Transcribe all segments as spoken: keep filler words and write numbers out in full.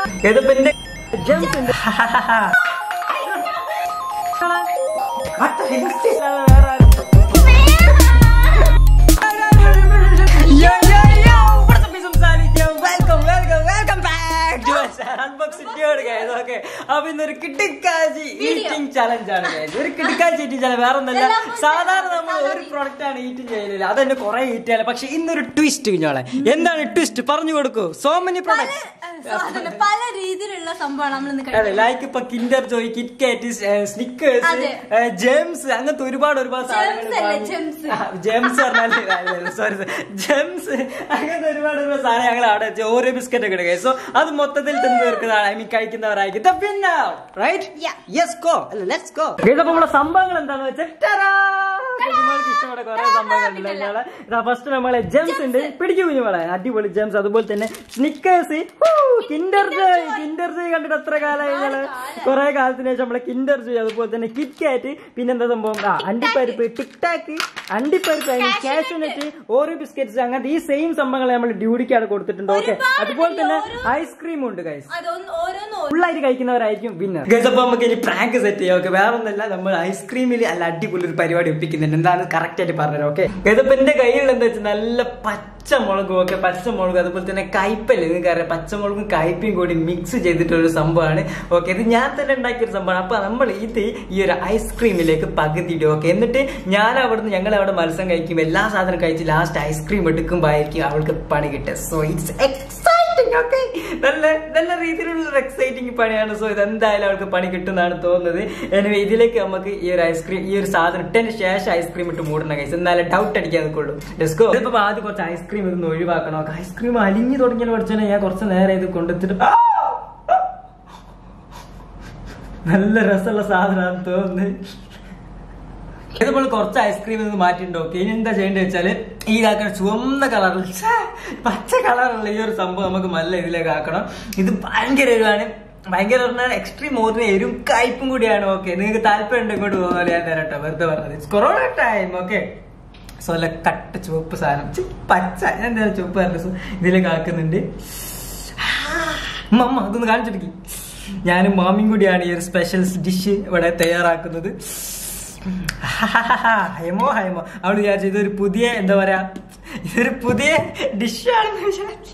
ഇതിപ്പോ എന്റെ ജംസ് ഉണ്ട്. അപ്പൊ ഇന്നൊരു കിട്ടിക്കാച്ചി ഈറ്റിംഗ് ചലഞ്ച് ആണ്. ഒരു കിട്ടിക്കാച്ചി ഈറ്റിംഗ് ചലഞ്ച് വേറെ ഒന്നല്ല. സാധാരണ നമ്മൾ ഒരു പ്രൊഡക്റ്റ് ആണ് ഈറ്റിംഗ് ചെയ്യലില്ല, അതെന്നെ കുറെ ഈറ്റ് ചെയ്യാൻ. പക്ഷെ ഇന്നൊരു ട്വിസ്റ്റ് കുഞ്ഞോളെ. എന്താണ് ട്വിസ്റ്റ് പറഞ്ഞു കൊടുക്കൂ. സോ മെനി പ്രൊഡക്ട്സ്, പല രീതിയിലുള്ള സംഭവമാണ്. ലൈക്ക് ഇപ്പൊ Kinder Joy, KitKat, Snickers, Gems, അങ്ങനത്തെ ഒരുപാട് ഒരുപാട് സാധനങ്ങൾ. ജെംസ് പറഞ്ഞാൽ സോറി ജെംസ്, അങ്ങനത്തെ ഒരുപാട് ഒരുപാട് സാധനം ഞങ്ങൾ അവിടെ വെച്ച് ഓരോ ബിസ്ക്കറ്റ് ഒക്കെ എടുക്കുക. സോ അത് മൊത്തത്തിൽ തിന്നു തീർക്കുന്നതാണ്. I mean കഴിക്കുന്നവരായിരിക്കും. സംഭവങ്ങൾ എന്താന്ന് വെച്ചാൽ ഇഷ്ടപ്പെട്ട കുറെ സംഭവങ്ങളുണ്ടല്ലോ. ഫസ്റ്റ് നമ്മളെ ജെംസ് ഉണ്ട്, പിടിക്കും കുഞ്ഞുമോളെ, അടിപൊളി ജെംസ്. അതുപോലെ തന്നെ Snickers, Kinder Joy. Kinder Joy കണ്ടിട്ട് എത്ര കാലമായി ഞങ്ങള്, കുറെ കാലത്തിന് ശേഷം നമ്മളെ കിൻഡർ ജോയ്. അതുപോലെ തന്നെ കിറ്റ്കാറ്റ്, പിന്നെന്താ സംഭവം ആ അണ്ടിപ്പരിപ്പ്, ടിക് ടാക്ക്, അണ്ടിപ്പരിപ്പ്, കാഷ്യൂനട്ട്, ഓരോ ബിസ്ക്കറ്റ്സ്, അങ്ങനത്തെ ഈ സെയിം സംഭവങ്ങൾ നമ്മൾ ഡ്യൂഡിക്കാണ് കൊടുത്തിട്ടുണ്ട്. ഓക്കെ, അതുപോലെ തന്നെ ഐസ്ക്രീം ഉണ്ട് ഗൈസ്. ഫുള്ളായിട്ട് കഴിക്കുന്നവരായിരിക്കും വിന്നർ. ഗൈസ് അപ്പൊ നമുക്ക് ഇനി പ്രാങ്ക് സെറ്റ് ചെയ്യാം. ഓക്കെ, വേറെ ഒന്നല്ല, നമ്മൾ ഐസ്ക്രീമിൽ അല്ല അടിപൊളി ഒരു പരിപാടി ഒപ്പിക്കുന്നുണ്ട്. എന്താണ് കറക്റ്റ് ആയിട്ട് പറഞ്ഞത്. ഓക്കെ, ഗൈസ് അപ്പൊ എന്റെ കയ്യിൽ എന്താ വെച്ചാൽ നല്ല പച്ചമുളകും. ഓക്കെ, പച്ചമുളക് അതുപോലെ തന്നെ കയ്പല്ലേ, നിങ്ങൾക്ക് അറിയാം, പച്ചമുളകും കയ്പയും കൂടി മിക്സ് ചെയ്തിട്ടുള്ളൊരു സംഭവമാണ്. ഓക്കെ, ഇത് ഞാൻ തന്നെ ഉണ്ടാക്കിയൊരു സംഭവമാണ്. അപ്പൊ നമ്മൾ ഇത് ഈ ഒരു ഐസ്ക്രീമിലേക്ക് പകുതി ഇടും. ഓക്കെ, എന്നിട്ട് ഞാൻ അവിടുന്ന് ഞങ്ങൾ അവിടെ മത്സരം കഴിക്കും, എല്ലാ സാധനം കഴിച്ച് ലാസ്റ്റ് ഐസ്ക്രീം എടുക്കുമ്പോ ആയിരിക്കും അവൾക്ക് പണി കിട്ടുക. So it's exciting. ഓക്കെ, നല്ല നല്ല രീതിയിലുള്ള എക്സൈറ്റിംഗ് പണിയാണ്. സോ ഇത് എന്തായാലും അവൾക്ക് പണി കിട്ടുന്നതാണ് തോന്നുന്നത്. എനിവേ ഇതിലേക്ക് നമുക്ക് ഈ ഒരു ഐസ്ക്രീം, ഈ ഒരു സാധനം ഇട്ടതിന് ശേഷം ഐസ്ക്രീം ഇട്ട് മൂടണം ഗൈസ്, എന്നാലും ഡൗട്ട് അടിക്കാൻ നിൽക്കുള്ളൂ. Let's go. ഇതിപ്പോ ആദ്യം കുറച്ച് ഐസ്ക്രീം ഇതൊന്ന് ഒഴിവാക്കണം. ഐസ്ക്രീം അലിഞ്ഞു തുടങ്ങിയാൽ പഠിച്ചാൽ ഞാൻ കുറച്ച് നേരം ഇത് കൊണ്ടെത്തിട്ട് നല്ല രസമുള്ള സാധനമാണെന്ന് തോന്നുന്നത്. ഇതുപോലെ കുറച്ച് ഐസ്ക്രീം ഇത് മാറ്റിണ്ടോ. ഇനി എന്താ ചെയ്യേണ്ടത് വെച്ചാല് ഈ ഇതാക്കണം ചുവന്ന കളറിൽ പച്ച കളറുള്ള ഈ ഒരു സംഭവം നമുക്ക് നല്ല ഇതിലേക്ക് ആക്കണം. ഇത് ഭയങ്കര എരിവാണ്, ഭയങ്കര പറഞ്ഞാൽ എക്സ്ട്രീം മോറിന് എരും കയ്പും കൂടിയാണ്. ഓക്കെ, നിങ്ങൾക്ക് താല്പര്യം ഉണ്ട് ഇങ്ങോട്ട് പോകുന്ന ഞാൻ തരാട്ടോ, വെറുതെ പറഞ്ഞത്. Corona time. ഓക്കെ, സോ അല്ല കട്ട ചുവപ്പ് സാധനം, പച്ച ഞാൻ എന്താ ചുവപ്പ് പറഞ്ഞ ഇതിലേക്ക് ആക്കുന്നുണ്ട്. മമ്മ അതൊന്ന് കാണിച്ചെടുക്കി. ഞാനും മാമിയും കൂടിയാണ് ഈ ഒരു സ്പെഷ്യൽ ഡിഷ് ഇവിടെ തയ്യാറാക്കുന്നത്. ഹൈമോ ഹൈമോ അവള് വിചാരിച്ചു ഇതൊരു പുതിയ എന്താ പറയാ, ഇതൊരു പുതിയ ഡിഷാണെന്ന് വിചാരിച്ചു.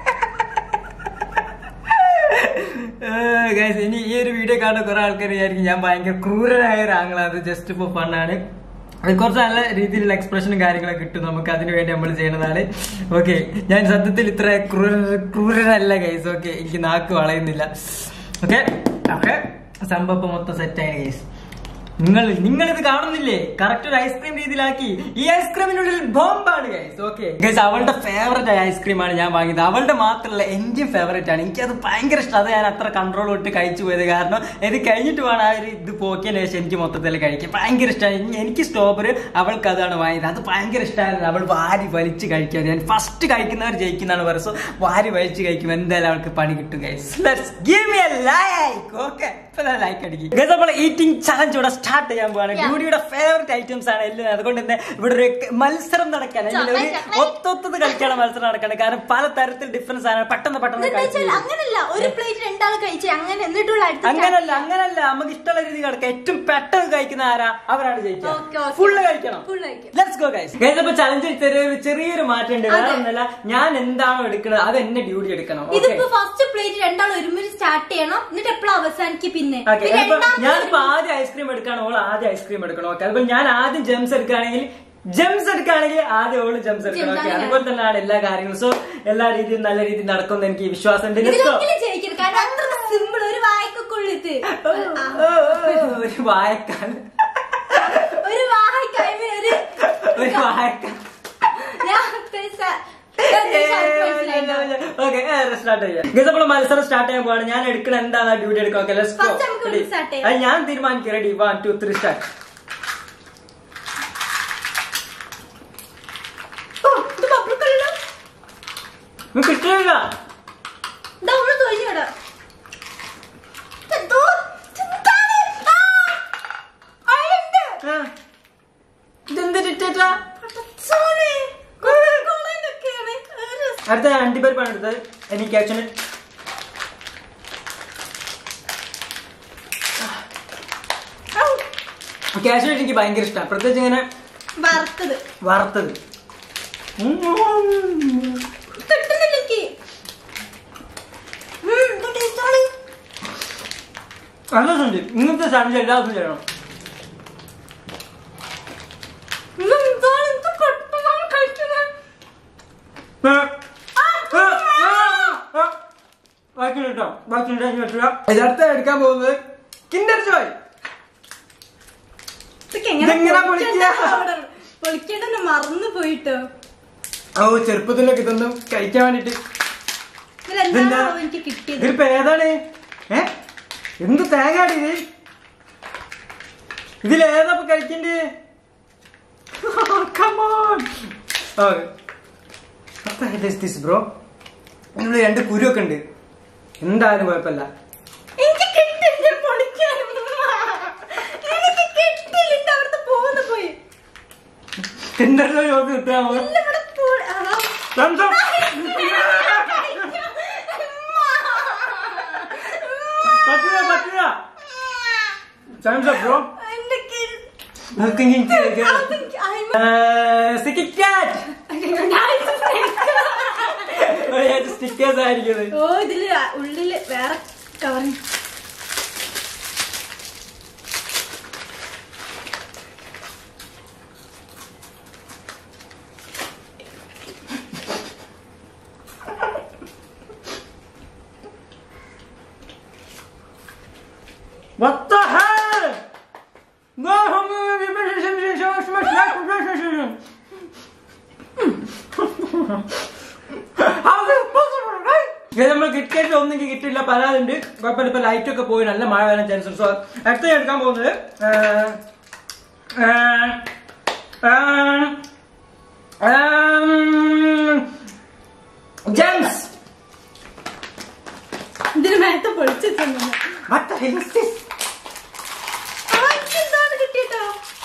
ഗൈസ് ഇനി ഈ ഒരു വീഡിയോ കാണുന്ന കുറെ ആൾക്കാർ വിചാരിക്കും ഞാൻ ഭയങ്കര ക്രൂരനായ ഒരു ആംഗിളാണ്. ജസ്റ്റ് ഇപ്പൊ ഫണ്ണാണ്. കുറച്ച് നല്ല രീതിയിലുള്ള എക്സ്പ്രഷനും കാര്യങ്ങളൊക്കെ കിട്ടും നമുക്ക്, അതിനു വേണ്ടി നമ്മൾ ചെയ്യുന്നതാണ്. ഓക്കെ, ഞാൻ സത്യത്തിൽ ഇത്ര ക്രൂര ക്രൂരനല്ല ഗൈസ്. ഓക്കെ, എനിക്ക് നാക്ക് വളയുന്നില്ല. ഓക്കെ ഓക്കെ സംഭവം മൊത്തം സെറ്റായി ഗൈസ്. നിങ്ങൾ നിങ്ങൾ ഇത് കാണുന്നില്ലേ, കറക്റ്റ് ഒരു ഐസ്ക്രീം രീതിയിലാക്കി. ഈ ഐസ്ക്രീമിനുള്ളിൽ ബോംബാണ് ഗൈസ്. ഓക്കെ ഗൈസ്, അവളുടെ ഫേവറേറ്റ് ഐസ്ക്രീമാണ് ഞാൻ വാങ്ങിയത്. അവളുടെ മാത്രമല്ല എന്റെയും ഫേവറേറ്റ് ആണ്. എനിക്കത് ഭയങ്കര ഇഷ്ടം. അത് ഞാൻ അത്ര കൺട്രോൾ വിട്ട് കഴിച്ചു പോയത്. കാരണം ഇത് കഴിഞ്ഞിട്ട് വേണം ആ ഒരു ഇത് പോക്കിയതിന് ശേഷം എനിക്ക് മൊത്തത്തിൽ കഴിക്കാൻ ഭയങ്കര ഇഷ്ടമായി. എനിക്ക് സ്ട്രോബെറി, അവൾക്ക് അതാണ് വാങ്ങിയത്. അത് ഭയങ്കര ഇഷ്ടമായിരുന്നു. അവൾ വാരി വലിച്ച് കഴിക്കാൻ. ഞാൻ ഫസ്റ്റ് കഴിക്കുന്നവർ ജയിക്കുന്നതാണ് പറയുന്നത്. സോ വാരി വലിച്ച് കഴിക്കും, എന്തായാലും അവൾക്ക് പണി കിട്ടും guys. Let's give me a like. Okay, like അടിക്കും ഗൈസ്. നമ്മൾ ഈറ്റിംഗ് ചലഞ്ച് ഇവിടെ സ്റ്റാർട്ട് ചെയ്യാൻ പോവാണ്. ഡ്യൂഡിയുടെ ഫേവറേറ്റ് ഐറ്റംസ് ആണ് എല്ലാം. അതുകൊണ്ട് തന്നെ ഇവിടെ ഒരു മത്സരം നടക്കാൻ, അല്ലെങ്കിൽ ഒരു ഒത്തൊത്തത് കളിക്കാണ് മത്സരം നടക്കണം. കാരണം പല തരത്തിൽ ഡിഫറൻസ് ആണ്. പെട്ടെന്ന് പെട്ടെന്ന് അങ്ങനല്ല അങ്ങനല്ല നമുക്ക് ഇഷ്ടമുള്ള രീതി കിടക്കാം. ഏറ്റവും പെട്ടെന്ന് കഴിക്കുന്ന ആരാ അവരാണ് ജയിക്കുക. ഫുള്ള് കഴിക്കണം. Let's go guys. ഗൈസ് അപ്പൊ ചലഞ്ചിൽ ചെറിയൊരു ചെറിയൊരു മാറ്റം ഉണ്ട്. വേറെ ഒന്നല്ല, ഞാൻ എന്താണോ എടുക്കുന്നത് അത് എന്നെ ഡ്യൂട്ടി എടുക്കണം. ഫസ്റ്റ് പ്ലേറ്റ് രണ്ടാളും ഒരുമിച്ച് സ്റ്റാർട്ട് ചെയ്യണം, എന്നിട്ട് എപ്പോഴും അവസാനിക്കും. പിന്നെ ഞാനിപ്പോ ആദ്യം ഐസ്ക്രീം എടുക്കുകയാണ്, ഓൾ ആദ്യം ഐസ്ക്രീം എടുക്കണം. ഓക്കെ, അതുപോലെ ഞാൻ ആദ്യം ജെംസ് എടുക്കുകയാണെങ്കിൽ ജെംസ് എടുക്കുകയാണെങ്കിൽ ആദ്യം ഓള് ജെംസ് എടുക്കണം. ഓക്കെ, അതുപോലെ തന്നെയാണ് എല്ലാ കാര്യങ്ങളും. സോ എല്ലാ രീതിയും നല്ല രീതിയിൽ നടക്കുമെന്ന് എനിക്ക് വിശ്വാസം ഉണ്ട്. ഒരു വായക്കാൻ ഒരു വായക്കാൻ ഒരു വായക്കാൻ മത്സരം സ്റ്റാർട്ട് ചെയ്യാൻ പോവാണ്. ഞാൻ എടുക്കണ എന്താണ് ഡ്യൂട്ടി എടുക്കാം. Okay, let's go. ഞാൻ തീരുമാനിക്കും. Ready, one two three start. കിട്ടില്ല. അടുത്ത അണ്ടിപ്പരിപ്പാണ് എടുത്തത്. എനിക്ക് ആക്ച്വലി കാഷ്യൂ നട്ട് എനിക്ക് ഭയങ്കര ഇഷ്ടമാണ്, പ്രത്യേകിച്ച് ഇങ്ങനെ വറുത്തത് വറുത്തത്. നല്ല ഉണ്ട്. ഇങ്ങനത്തെ സാധനം എല്ലാ ദിവസവും ചെയ്യണം. യഥാർത്ഥ എടുക്കാൻ പോകുന്നത് കിൻഡർ ജോയ്. പൊളിക്കേണ്ട മറന്നു പോയിട്ടോ. ഓ ചെറുപ്പത്തിലൊക്കെ ഇതൊന്നും കഴിക്കാൻ വേണ്ടിട്ട്. എനിക്ക് കിട്ടിയത് ഇതിപ്പോ ഏതാണ്? ഏ എന്ത് തേങ്ങാടി ഇത്? ഇതിലേതാ കഴിക്കണ്ടേ? ബ്രോ ഇതിനുള്ളിൽ രണ്ട് കുരുവൊക്കെ ഉണ്ട്. എന്തായാലും കുഴപ്പമില്ല. കിൻഡർ ജോയ് ഓർക്ക് കിട്ടാമോ? പറ്റില്ല പറ്റില്ല. Time's up, bro. സ്റ്റിക്കേഴ്സ് ആയിരിക്കും. ഓ ഇതില് ഉള്ളില് വേറെ covering. What the hell? No, how is this possible, right? ഇത് നമ്മൾ കിട്ടിയിട്ട് ഒന്നെങ്കിൽ കിട്ടില്ല, പരാതുണ്ട്. കുഴപ്പമില്ല, ഇപ്പൊ ലൈറ്റ് ഒക്കെ പോയി നല്ല മഴ വരാൻ ചാൻസ് ഉണ്ട്. സോ അടുത്ത ഞാൻ എടുക്കാൻ പോകുന്നത് ജെംസ്. ഇതിന് മേത്തെ പൊളിച്ചിട്ടുണ്ട്. What the hell is this? കിട്ടിട്ടോ.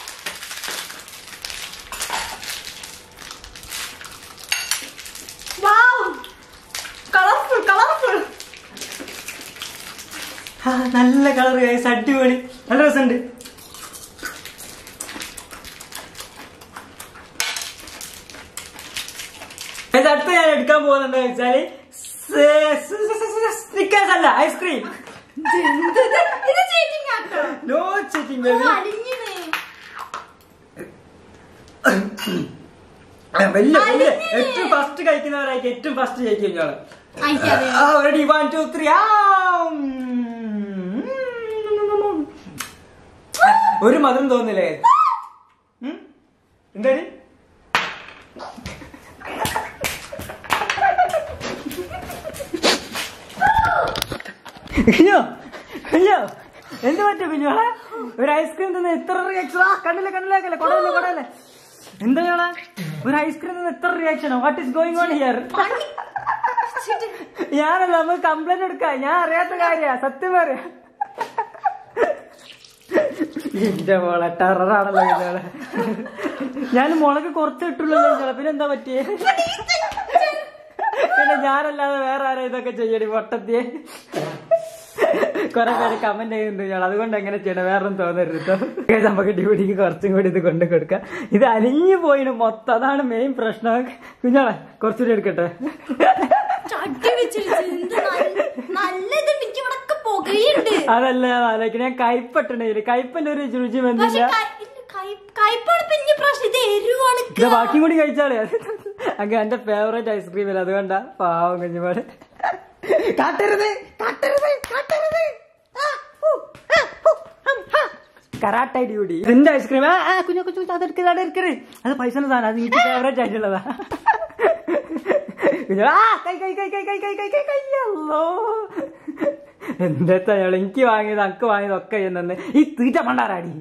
Colourful colourful. നല്ല കളർ, അടിപൊളി, നല്ല രസമുണ്ട്. അടുത്ത ഞാൻ എടുക്കാൻ പോകുന്നത് വെച്ചാല് സ്നിക്കേഴ്സ് അല്ല, ഐസ്ക്രീം. No cheating baby. വലിയ വലിയ ഏറ്റവും ഫസ്റ്റ് കഴിക്കുന്നവരായിരിക്കും ഏറ്റവും ഫസ്റ്റ് ജയിക്കും ഞങ്ങള്. Ready, one two three. ഒരു മധുരം തോന്നില്ലേ? എന്താണ്? കുഞ്ഞോ കുഞ്ഞോ എന്ത് പറ്റും കുഞ്ഞോളെ? ഒരു ഐസ്ക്രീം തന്നെ എത്ര റിയാക്ഷൻ? കണ്ടില്ല കണ്ടില്ല കൊടയല്ലേ കൊടയല്ലേ. എന്താ ഞോളെ ഒരു ഐസ്ക്രീം തന്നെ എത്ര റിയാക്ഷനോ? What is going on here? ഞാനല്ല, നമുക്ക് കംപ്ലൈന്റ് എടുക്കാം. ഞാൻ അറിയാത്ത കാര്യ, സത്യം പറയാ. എന്റെ മോളെ ടെററാണല്ലോ കുഞ്ഞോളെ. ഞാൻ മുളക് കുറച്ച് ഇട്ടുള്ളൂ കുഞ്ഞോളെ, പിന്നെ എന്താ പറ്റിയേ? പിന്നെ ഞാനല്ലാതെ വേറെ ആരാ ഇതൊക്കെ ചെയ്യടി പൊട്ടത്തിയെ? കൊറേ പേര് കമന്റ് ചെയ്യുന്നുണ്ട് ഞാൻ, അതുകൊണ്ട് എങ്ങനെ ചെയ്യണം വേറൊന്നും തോന്നരുത്. നമുക്ക് ഡ്യൂട്ടിക്ക് കുറച്ചും കൂടി ഇത് കൊണ്ട് കൊടുക്കാം. ഇത് അലിഞ്ഞു പോയിന് മൊത്തം, അതാണ് മെയിൻ പ്രശ്നം. കുഞ്ഞോളെ കുറച്ചുകൂടി എടുക്കട്ടെ. അതല്ല ഞാൻ ആലോചിക്കണേ, ഞാൻ കയ്പെട്ടണേല് കയ്പന്റെ ഒരു രുചി വന്നില്ല. ബാക്കിയും കൂടി കഴിച്ചാളേ. അങ്ങ് എന്റെ ഫേവറേറ്റ് ഐസ്ക്രീം അല്ല, അതുകൊണ്ടാ. പാവം കുഞ്ഞുപാട്. കാട്ടരുത് കാട്ടരുത് കാട്ടരുത്. Karate duty. എന്റെ ഐസ്ക്രീം കുഞ്ഞു കുഞ്ഞു അതെടുക്കരുത് അതെടുക്കരുത്. അത് പൈസ സാധനം, അത് എനിക്ക് ഫേവറേറ്റ് ആയിട്ടുള്ളതാ. കൈ കൈ കൈ കൈ കൈ കൈ കൈ കൈ കയ്യല്ലോ. എന്താ അയാൾ എനിക്ക് വാങ്ങിയത് അക്ക് വാങ്ങിയത് ഒക്കെ ചെയ്യുന്ന ഈ തീറ്റ പണ്ടാരാടി.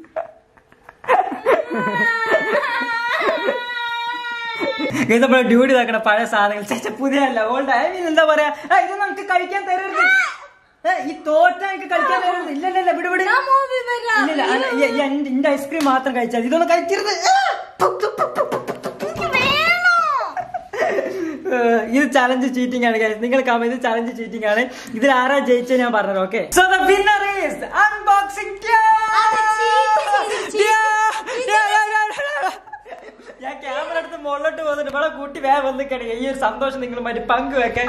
നമ്മളെ ഡ്യൂട്ടി ഇതാക്കണ പഴയ സാധനങ്ങൾ ചേച്ച പുതിയ അല്ല, ഓൾഡ്. ഐ മീൻ എന്താ പറയാ, ഇത് നമുക്ക് കഴിക്കാൻ തരരുത്. ഈ തോറ്റ എനിക്ക് കഴിക്കാൻ തരരുത്. ഇല്ലല്ല ഇവിടെ ഇവിടെ ഇല്ല, എന്റെ ഐസ്ക്രീം മാത്രം കഴിച്ചാൽ ഇതൊന്നും കഴിക്കരുത്. ഇത് ചലഞ്ച് ചീറ്റിംഗ് ആണ് guys. നിങ്ങൾ കമന്റ് ഇത് ചലഞ്ച് ചീറ്റിംഗ് ആണ്. ഇതിൽ ആരാ ജയിച്ചത് ഞാൻ പറഞ്ഞത്. Okay, so the winner is unboxing. ഞാൻ ക്യാമറ എടുത്ത് മുകളിലോട്ട് പോകുന്നുണ്ട്. ഇവിടെ കൂട്ടി വേഗം വന്നിക്കണേ. ഈ ഒരു സന്തോഷം നിങ്ങളുമായിട്ട് പങ്കുവെക്കാൻ.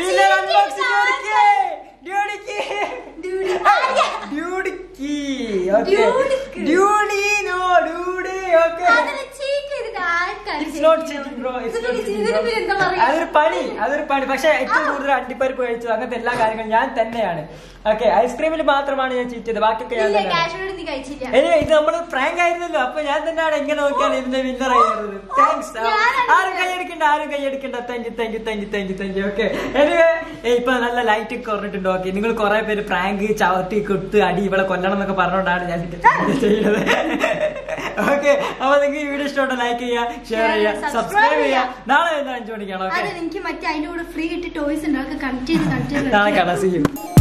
അതൊരു പണി അതൊരു പണി പക്ഷെ ഏറ്റവും കൂടുതൽ അണ്ടിപ്പരിപ്പ് കഴിച്ചു. അങ്ങനത്തെ എല്ലാ കാര്യങ്ങളും ഞാൻ തന്നെയാണ്. ഓക്കെ, ഐസ്ക്രീമിൽ മാത്രമാണ് ഞാൻ ചീറ്റ് ചെയ്തത്. ബാക്കിയൊക്കെ ഞാൻ തന്നെയാണ്. ഇത് നമ്മള് പ്രാങ്ക് ആയിരുന്നല്ലോ. അപ്പൊ ഞാൻ തന്നെയാണ് എങ്ങനെ നോക്കിയാണ് ഇതിന്റെ വിന്നർ ആയിരുന്നത്. താങ്ക്സ്. ആരും കൈയടിക്കണ്ട ആരും കൈയടിക്കണ്ട. Thank you thank you thank you thank you thank you. Okay, anyway ഇപ്പൊ നല്ല ലൈറ്റ് കുറഞ്ഞിട്ടുണ്ട്. ഓക്കെ, നിങ്ങൾ കുറെ പേര് പ്രാങ്ക് ചവിട്ടി കൊടുത്ത് അടി ഇവിടെ കൊല്ലണം എന്നൊക്കെ പറഞ്ഞുകൊണ്ടാണ് ഞാൻ ചെയ്യുന്നത്. ഓക്കെ, അപ്പൊ നിങ്ങൾക്ക് ഈ വീഡിയോ ഇഷ്ടപ്പെട്ട ലൈക്ക് ചെയ്യുക, ഷെയർ ചെയ്യുക, സബ്സ്ക്രൈബ് ചെയ്യുക. നാളെ എന്താ അഞ്ചു മണിക്കാണ്. ഓക്കെ, എനിക്ക് മറ്റേ അതിന്റെ കൂടെ ഫ്രീ കിട്ടി ടോയ്സ് ഉണ്ടാക്കി കണക്ട് ചെയ്ത് കണക്ട് ചെയ്ത് നാളെ കാണാം. See U.